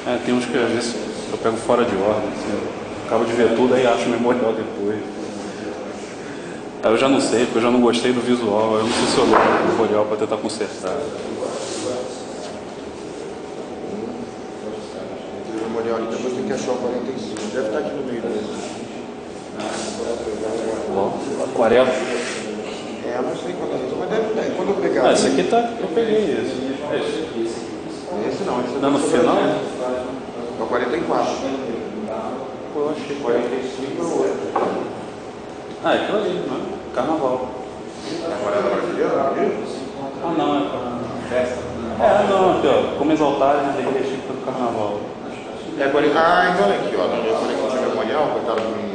É, tem uns que às vezes eu pego fora de ordem, assim, acabo de ver tudo, aí acho o memorial depois. Aí eu já não sei, porque eu já não gostei do visual, eu não sei se eu leio o memorial para tentar consertar. O memorial ali depois tem que achar o 45. Deve estar aqui no meio mesmo. Bom, aquarela. É, eu não sei quando é isso, mas deve estar. Quando eu pegar. Ah, esse aqui tá. Eu peguei esse. Esse não, esse Não, no final? É o 44. Pô, eu achei. 45 é o outro. Ah, é aquilo ali, né? Carnaval. Aquarela brasileira? Ah, não, é pra festa. É, não, aqui ó. Como exaltar a igreja do carnaval. É 40. Ah, então é aqui, ó. Eu falei que tinha memorial, coitado do menino.